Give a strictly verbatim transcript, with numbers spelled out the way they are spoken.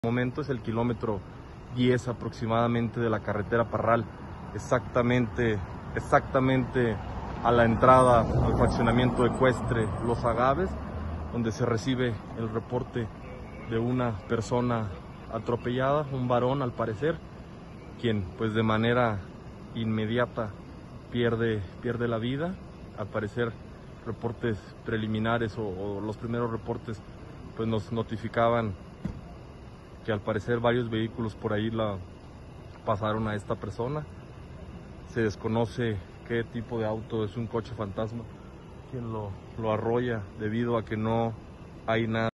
Momento es el kilómetro diez aproximadamente de la carretera Parral, exactamente, exactamente a la entrada al fraccionamiento ecuestre Los Agaves, donde se recibe el reporte de una persona atropellada, un varón al parecer, quien pues de manera inmediata pierde, pierde la vida. Al parecer reportes preliminares o, o los primeros reportes pues nos notificaban que al parecer varios vehículos por ahí la pasaron a esta persona. Se desconoce qué tipo de auto, es un coche fantasma quien lo, lo arrolla debido a que no hay nada.